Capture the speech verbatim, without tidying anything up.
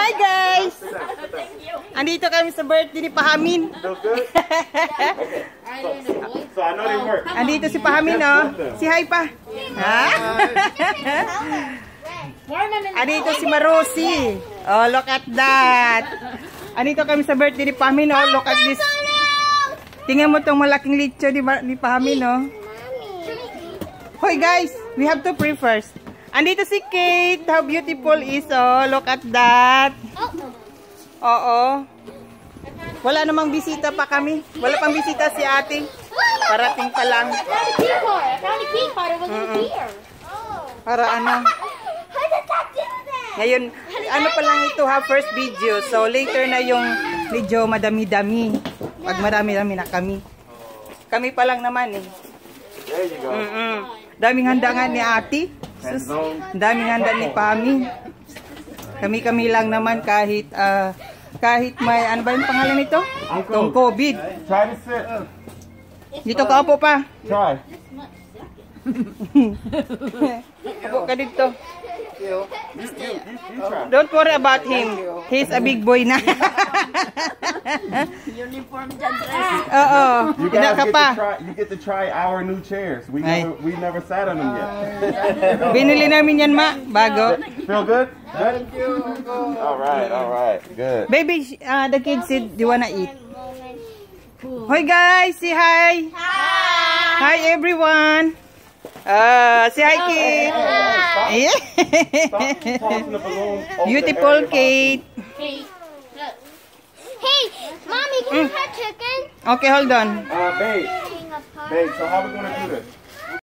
Hi guys! Andito kami sa birthday ni Pahamin. So I know they work. Andito si Pahamin, oh. Si hi pa. Ha? Andito si Marusi. Oh, look at that. Andito kami sa birthday ni Pahamin, oh. Look at this. Tingnan mo tong malaking litso ni, ni Pahamin, oh. Hoy guys, we have to pray first. Andito si Kate. How beautiful is, oh. Look at that. Oo. Wala namang bisita pa kami. Wala pang bisita si ate. Parating pa lang. Mm -mm. Para ano. Ngayon, ano pa lang ito ha, first video. So later na yung medyo madami-dami. Pag marami-dami na kami. Kami pa lang naman eh. There you go. Mm -mm. Daming handa nga ni ate. Sus, daming handa ni Pami. Kami-kami lang naman kahit uh, kahit may, ano ba yung pangalan nito? Itong COVID. Try to sit. Dito ka po pa. Try. Apo ka dito. You, you, you try. Don't worry about him. He's a big boy na. Uniform dyan dress. Oo. You guys get to try, you get to try our new chairs. We never, we never sat on them yet. Binili namin yan, ma. Bago. Feel good? Good? All right, all right. Good. Baby, uh, the kids said, do you wanna eat? Hoy guys, say hi. Hi. Hi everyone. Uh, say hi, Kate. Hey, hey, stop. Stop tossing the balloon over Beautiful to everybody. Kate. Hey, Mommy, can you have chicken? Okay, hold on. Uh, babe, babe, so how we gonna do this?